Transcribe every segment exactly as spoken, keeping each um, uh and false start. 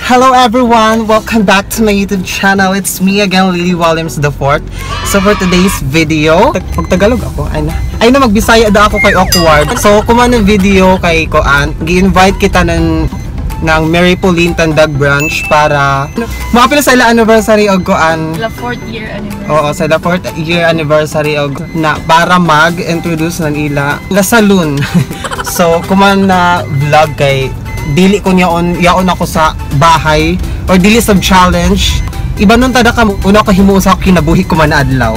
Hello everyone! Welcome back to my YouTube channel. It's me again, Lily Williams the fourth. So for today's video, magtagalog ako. Ay na, ay na magbisaya da ako kay awkward. So kumano video kay Koan, gi-invite kita ng ng Mary Pauline Tandag branch para mapila sa ila anniversary og Koan. La fourth year anniversary. Oo, sa la fourth year anniversary og na para mag-introduce ng ila la saloon. So kuman na vlog kay dili ko yaon yaon ako sa bahay or dili sa challenge. Iba nun tada ka una ko himuon sa kinabuhi ko man adlaw.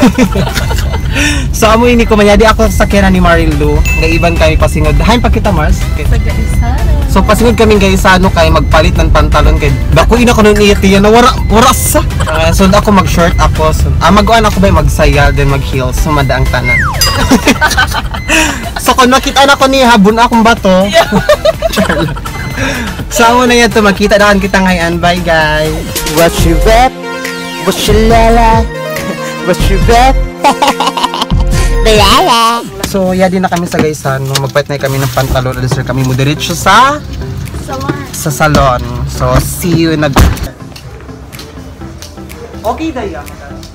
So amo ini ko manyadi ako sa kena ni Marilu nga iban kami pasingod. Hay pa kita Mars. Sa Gaisano. So pasingod kaming Gaisano kay magpalit ng pantalon kay dako ina ko nun iyati na wara waras. Uh, so ako mag short ako. So, ah mag-on ako ba magsaya then mag heels so madaang tanan. So kung nakita na ko ni habon akong bato. So amo na yan to makita na kan kita ngayon. Bye guys. What you rap? What you lala? What you rap? Lala. So yadi na kami sa Gaisano. Magpalit na kami ng pantalon. Alis kami mo diretso sa Salon. sa salon. So see you in a okay daya.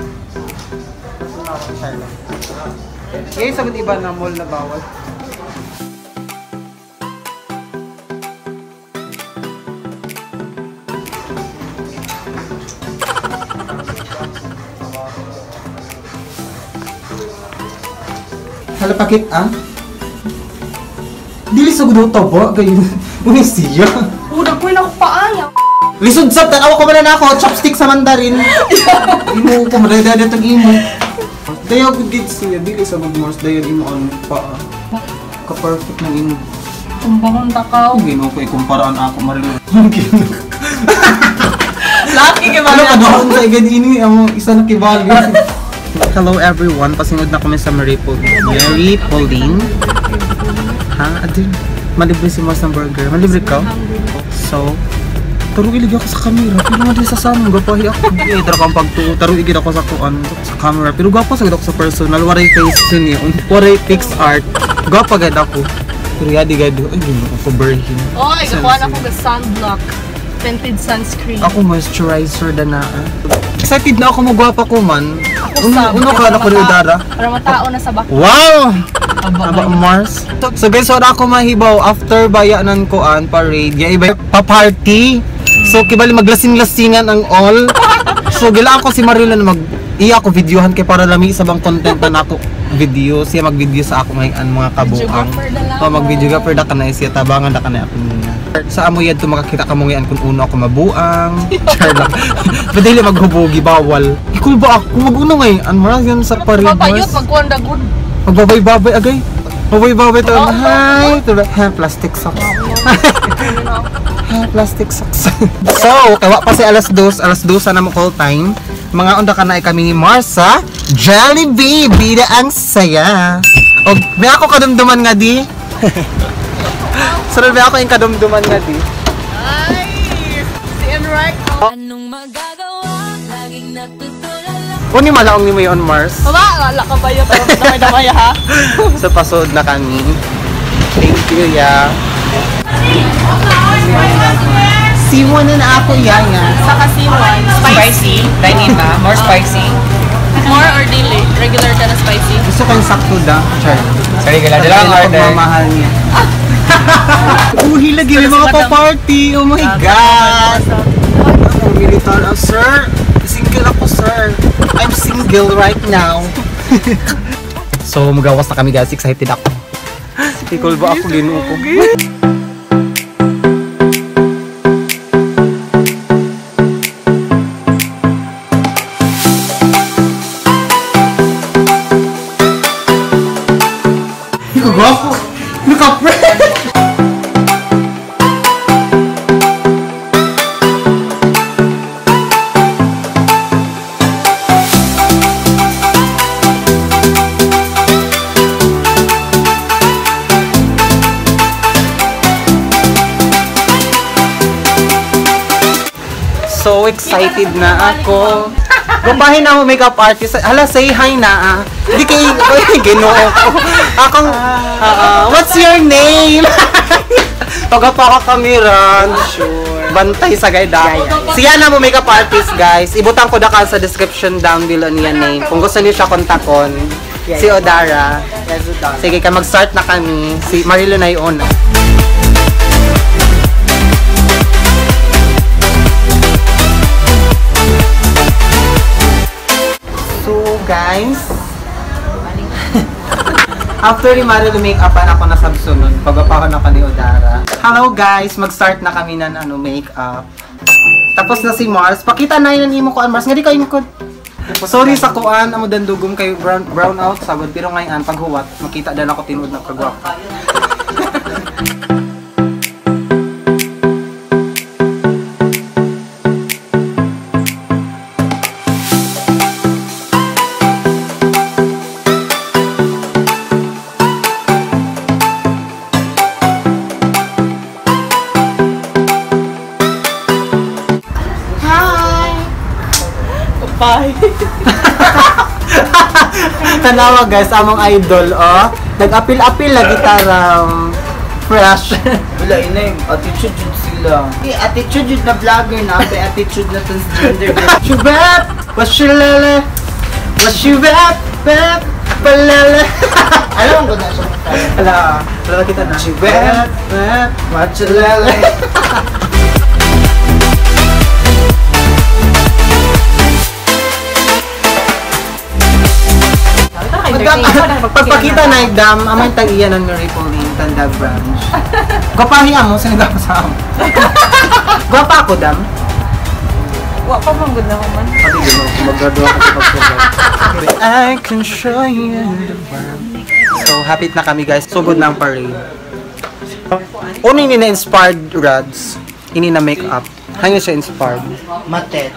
Eh sagot iba na mall na bawal. Hala pakit ah. Dili sa gudo to bo kayo. Uni siya. Udah ko na ko paaya. Lisod sa tanaw ko man na ako chopstick sa mandarin. Imo ko man dada tag imo. Dayo good kids niya dili sa good mors dayon imo on pa. Ka perfect ng imo. Kumbahon takaw. Gino ko ikumparahan ako Marilu. Laki kay Ano ka mga. doon sa igad ini ang isa na kibali. Hello everyone, pasingod na kami sa Mary Pauline. Mary Pauline. Ha? Adin, malibre si Mars ng burger. Malibre ka? So, taro ilig ako sa camera. Pero nga din sa samong gapahi ako. Eh, taro kang pagtuo. Taro igid ako sa kuan sa camera. Pero gapa sa ako sa personal. Waray face yun yun. Waray fix art. Gapa gad ako. Pero yadi gad. Ay, yun ako berhin. Oy, gawa na ko ga sunblock. Tinted sunscreen. Ako moisturizer da na. Excited na ako magwapa ko man. Ako Uno, sa- uno ka na ko ni Udara. Para matao na sa bako. Wow! Aba, Aba Mars. So guys, wala ako mahibaw after bayanan ko an parade. Ya iba pa party. So kibali maglasing-lasingan ang all. So gila ako si Marila na mag iya ko videohan kay para lami sa bang content na nako video. Siya mag-video sa ako ngayon mga kabuang. Videographer na lang. Oh, mag-videographer da kanay siya tabangan da kanay ako niya. Sa amo yad to makakita ka mo yan kung uno ako mabuang. Char lang. Padili maghubugi bawal. Ikul ba ako mag-uno ngayon? An maras yan sa parade. Papayot magkuan da good. Magbabay-babay agay. Babay-babay to. Oo. Hi. Tulo. Ha, plastic socks. Ha, plastic socks. So, kawa pa si alas dos. Alas dos na mo call time. Mga onda ka na kami ni Marsa. Jollibee. Bida ang saya. O, may ako kadumduman nga di. Sarap may ako yung kadumduman nga di. Ay! Si Enric. Anong magagawa? Laging natutulala. O, ni malaong ni mo yun, Mars. Baba, laka ba yun? Damay-damay ha? So, pasod na kami. Thank you, ya. Siwa na na ako, ya, ya. Sa kasiwan. Spicy. Dine-in ba? More spicy. More or dili? Regular ka na spicy? Gusto ko yung sakto da. Char. Sorry, gala. Dala ang order. Pagmamahal niya. Uhi lagi may mga pa-party. Oh my God. Militar ah, sir. Single ako, sir. I'm single right now. So, magawas na kami guys. Excited ako. Ikol ba ako ginuo ko? Gwapo! Naka-pre! So excited na ako. Gumpahin na ako makeup artist. Hala, say hi na ah. Hindi kayo, ginoo ko. Akong, uh, what's your name? Pagapa ka kami, Ran. Sure. Bantay sa gayda. Siya na mo makeup artist, guys. Ibutang ko da ka sa description down below niya name. Kung gusto niyo siya kontakon. Si Odara. Sige, ka mag-start na kami. Si Marilo na yung una. So, guys. After ni Marilo make-upan ako na sabsunon. Pagpapahan ako ni Odara. Hello, guys. Mag-start na kami ng ano, make-up. Tapos na si Mars. Pakita na yun ang imo ko, Mars. Nga di kayo ko. Sorry sa kuan, amo dandugom kayo brown, brown out sabod pero ngayon paghuwat makita dan ako tinuod na kagwapa. Bye. Tanawa guys, among idol, oh. Nag-apil-apil lagi tarang fresh. Wala ina yung attitude yun sila. Eh, attitude yun na vlogger na. May attitude na transgender. Shubep! Washilele! Washubep! Bep! Palele! Alam ko na siya. Hala, wala kita na. Shubep! Bep! Washilele! Pagpakita na igdam, amay tag-iyan ng Mary Pauline, Tanda Branch. Gwapahi mo, sinagap sa amo. Gwapa ako, dam. Wa pa mong good na ko man. Pati gino, mag-graduate ako sa pagpapag. I can show you the world. So, hapit na kami guys. So good na ang parade. Una ini na-inspired Rads. Ini na make-up. Hanggang siya inspired. Matet.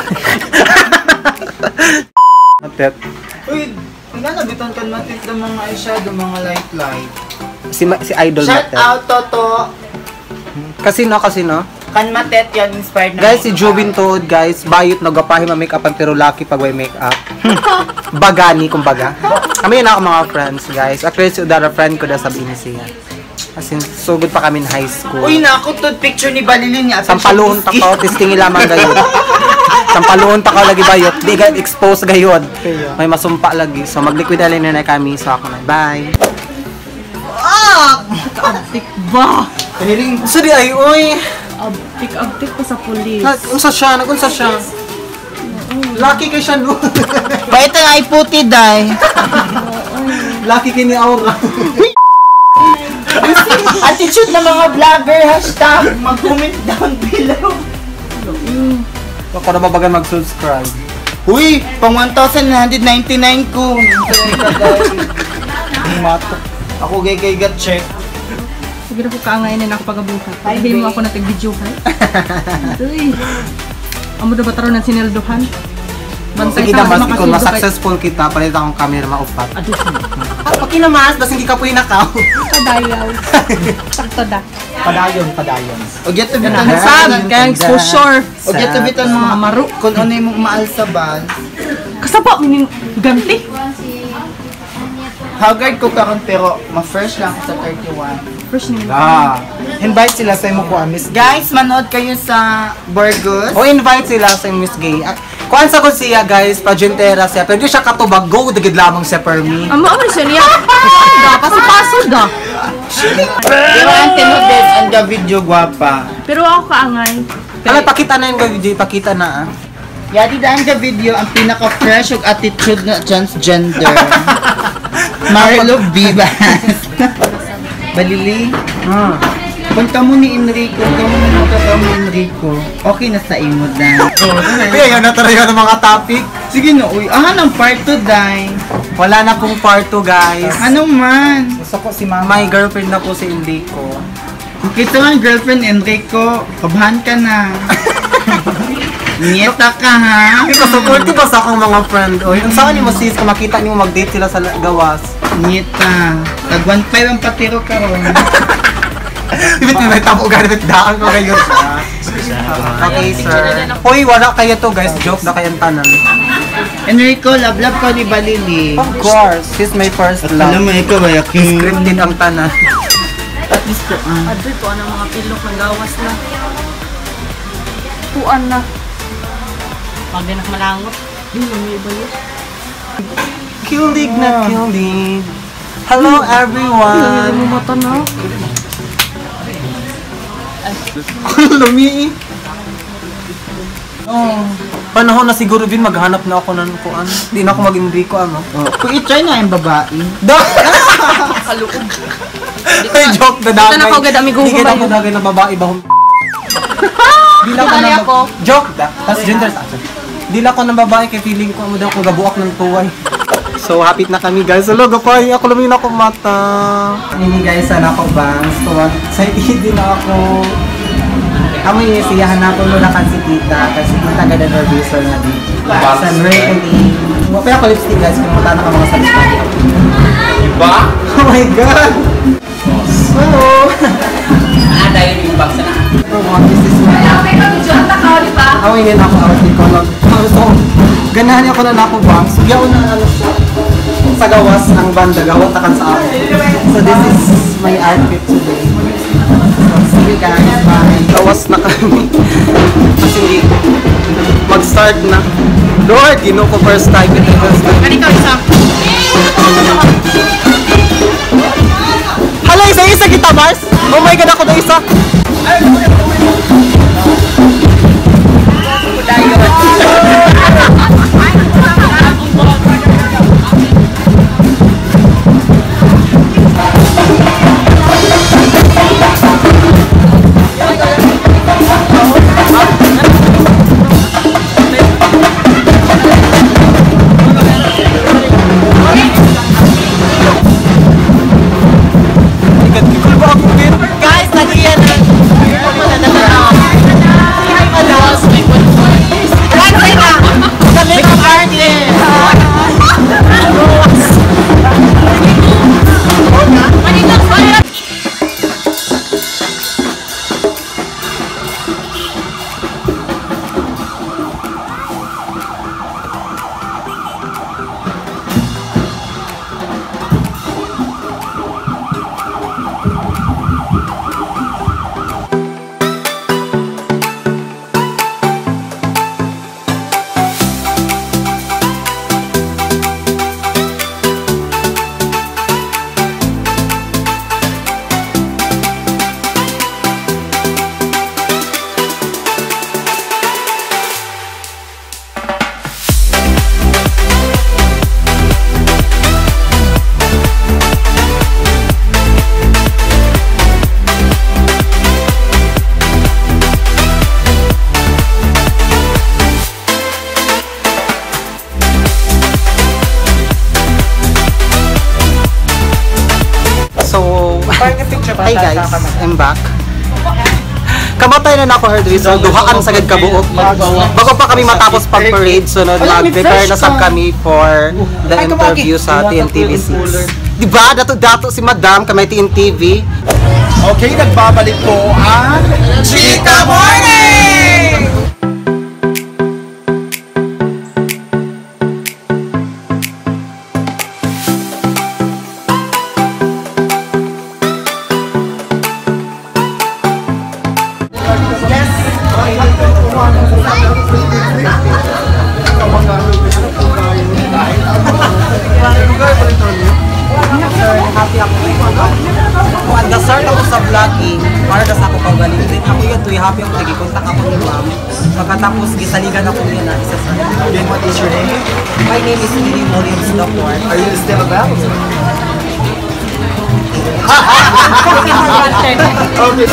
Matet. Uy, nga nabitan kan matet ng mga eyeshadow, mga light light. Si, ma- si Idol Shout Matet. out, Toto! Kasi no, kasi no. Kan matet yan, inspired na. Guys, si Jobin Toad, guys, bayot nagapahi ma-makeup ang pero lucky pag may makeup. Bagani, kumbaga. Kami yun ako mga friends, guys. Actually, si Udara friend ko na sabihin siya. As in, so good pa kami in high school. Uy, naku, to picture ni Balilin niya. Sampaluhon ta ko, testingi lamang gayod. Sampaluhon ta ko lagi bayot. Di ka expose gayod. May masumpa lagi. So, mag-liquid na na kami. So, ako na. Bye! Abtik ba? Kaniling, so di ay, uy! Abtik, abtik pa sa pulis. Nag-unsa siya, nag-unsa siya. Lucky kay siya, no? Bait ang ay puti, day. Lucky kay ni Aura. Attitude ng mga vlogger, hashtag, mag-comment down below. Ako na mabagan mag-subscribe. Uy, pang one thousand nine hundred ninety-nine ko. Mato. Ako gay gay got check. Sige na po kaangayin na ako pagabuhat. Hindi mo ako natag-video ka. Uy. Amo na ba taro ng sinildohan? Bantay Sige na, mas makasundo kung kay- ma-successful kita, palit akong camera maupat. Adus mo. Ah, pakinamas, basta hindi ka po inakaw. Kadayaw. Sakto da. Padayon, padayon. O get to bitan Sab, kaya exposure. O get to bitan mga Mga maro. kung ano yung maal sa bal. Kasapa, mining ganti. Haggard ko karon pero ma-fresh lang ako sa thirty-one. First name. Ah, invite sila sa imo ko, Miss Gay. Guys, manood kayo sa Burgos. O invite sila sa Miss Gay. Ah, kuan sa ko siya, guys, pageantera siya. Pero di siya katubag, go, dagid lamang siya per me. Amo, amo siya niya. Da, paso-paso da. Pero ang tinudid ang the video gwapa. Pero ako kaangay. Kala, pakita na yung gawin, pakita na ah. Yadi da ang the video ang pinaka-fresh ug attitude na transgender. Marlo Vivas. Balili. Hmm. Punta mo ni Enrico, kamo na nagkaka mo Enrico. Okay na sa imo dan. Kaya yun na talaga ng mga topic. Sige no, uy. Ah, ng part two, day. Wala na pong part two, guys. Ano man? Gusto ko si mama. My girlfriend na po si Enrico. Kita man girlfriend Enrico, kabahan ka na. Nieta ka ha. Ito, supportive ba sa akong mga friend? O, yung saan ni mo sis, kung makita niyo mag-date sila sa la- gawas. Nieta. Tagwan pa yung patiro ka ron. Ibit mo may tamo ganit daan ko kayo siya. Okay, sir. Uy, wala kayo to, guys. Joke na kayang tanan. Enrico, love-love ko ni Balili. Of course, he's my first Alam love. mo, ikaw ay aking... Scripted ang tanan. At least ko, ah. Adri po, anong mga pilok ng gawas na. Kuan na. Pag din malangot. Hindi mo may iba yun. Kilig na kilig. Hello everyone! Hindi mo mata na. Lumi. Oh. Panahon na siguro din maghanap na ako ng kuan. Hindi na ako mag-imbi ko ano. Oh. Kung i-try na yung babae. Da! Kaluog. Ay, joke na dagay. Ito na ako agad, amigo Hindi ko kita ba ako yun? dagay na babae ba? Di lang Dali na ako. Joke da. Tapos gender sa akin. Di lang ako ng babae kay feeling ko mo daw ko gabuak ng tuway. So, hapit na kami guys. Hello, gapay. Ako lang yung ako mata. Ini guys, sana ako bangs. Tuwan. Sa hindi na ako. Amoy siyahan na ako mula kan si tita. Kasi tita ganda na visual na din. Sa Mercury. Pero ako lipstick guys. Kung mata na ka mga sabitan. Diba? Oh my god! So, Ah, dahil yung box na. oh, this is my... Ako yun ako outfit ko. So, ganahan niya ko na ako bang. So, yaw na ano siya. Sa gawas ng banda, gawat takan sa ako. So, this is my outfit today. So, see you guys. Bye. Gawas na kami. Kasi hindi mag-start na. Lord, gino ko first time. Ganito isa. Hala, isa-isa kita, Mars! Oh my God, ako na isa! Guys, lagi yan! Hi guys, I'm back. Kamatay na na ako hairdresser, duhaan sagad kabuok. Bago pa kami matapos pag-parade, sunod mag-prepare na sab kami for the interview sa T N T V six. Diba? Dato-dato si Madam kamay T N T V. Okay, nagbabalik po ang Chika Morning! Happy ako. Kung ang start ako sa vlogging, para na sa ako pagaling din. Ako yun, tuy happy ako, nag-contact ako ni ma'am. Pagkatapos, gisaligan ako niya na isa sa... Then what is your name? My name is Lily Williams Doctor. Are you still about? Okay.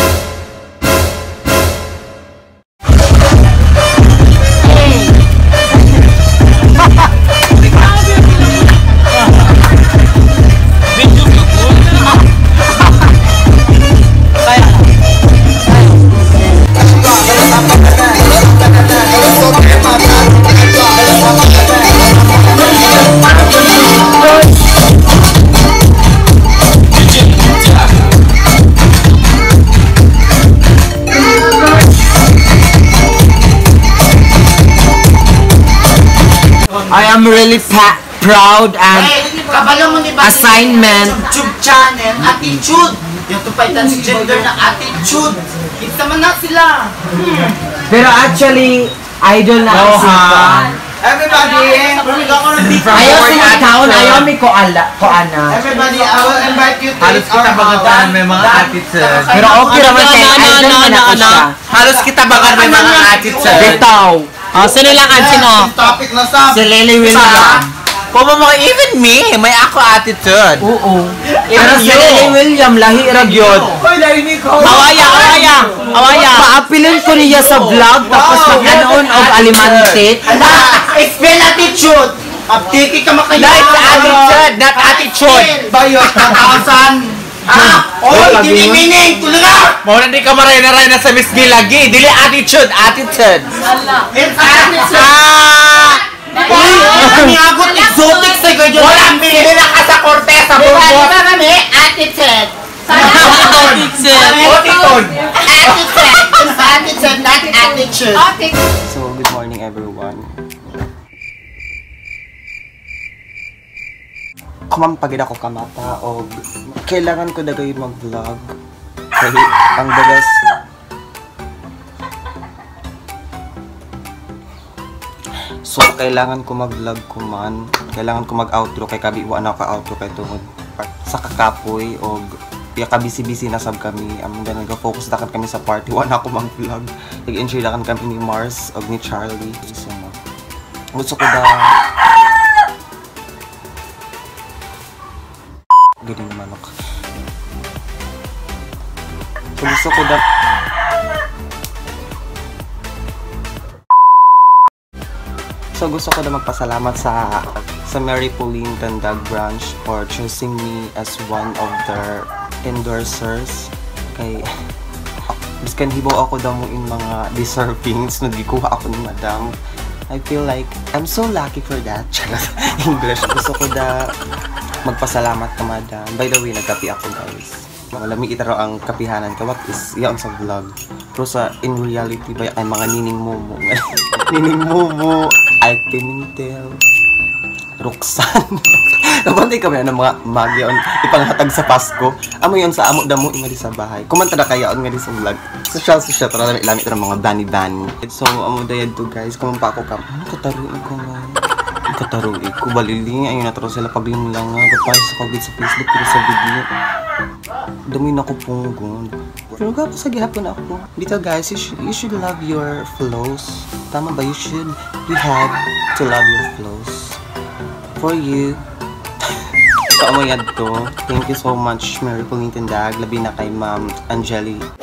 I am really pa- proud and assignment. YouTube channel, attitude. Yung tupay transgender na attitude. Kita man na sila. Hmm. Pero actually, idol na ang sipan. Everybody, Ayaw si taon, ayaw may koala, koana. everybody, I will invite you to Halos eat our kita bagan house. may mga attitude. Pero okay naman kay idol man ako siya. Halos kita bagan may mga attitude. Bitaw. Oh, sino lang ang sino? Yes, topic na sa. Si Lily William. Kung mga even me, may ako attitude. Oo. Pero si Lily William, lahi ragyod. Awaya, awaya, awaya. Paapilin ko niya sa vlog, tapos mag-anoon og alimante. Explain attitude. Abtiki ka makaya. Not attitude, not attitude. Bayot na tausan. Ah, oy, dili meaning. Tulaga. Mo na di ka maray na ray na sa Miss Gilagi. Dili attitude, attitude. It's attitude. Ah! Uy, kami agot exotic sa kayo. Wala pili na ka sa korte sa burbot. kami attitude. Attitude. Attitude. It's attitude, not attitude. So, good morning everyone. Kumampagid ako kamata o kailangan ko dagay mag-vlog. Kaya ang dagas So, kailangan ko mag-vlog ko man. Kailangan ko mag-outro kay kabiwaan ako ka-outro kay tungod sa kakapoy o ya kabisi-bisi na sab kami. Ang ganun ka focus na kami sa party. Wala ako mag-vlog. Nag-enjoy na kami ni Mars o ni Charlie. So, gusto ko da Gani naman ako. So, gusto ko da So gusto ko na magpasalamat sa sa Mary Pauline Tandag branch for choosing me as one of their endorsers. Kay biskan hibaw ako daw mo in mga deservings na gikuha ako ni Madam. I feel like I'm so lucky for that. English. Gusto ko da magpasalamat ka Madam. By the way, nagkapi ako guys. Malami itaro ang kapihanan ka. What is yan sa vlog? Pero sa in reality ba ay mga nining momo. Nining momo. Ay Pimentel. Roxanne. Kapantay kami ng mga magyaon ipanghatag sa Pasko. Amo yon sa amo damo ingali sa bahay. Kumanta na kayaon nga di sa vlog. Social social tara na ilamit ng mga bani-bani. So amo dayad to guys. Kumampa ako kam. Ano kataruin ko man? Kataruin ko baliling ayun na taro sila paglim lang nga gapay sa COVID sa Facebook pero sa video. Dumi na ko punggon. Pero gapo sa gihapon ako. Dito guys, you should, you should love your flows. Tama ba? You should. You have to love your flows. For you. So, amo yan to. Thank you so much, Mary Pauline Tandag. Labi na kay Ma'am Angeli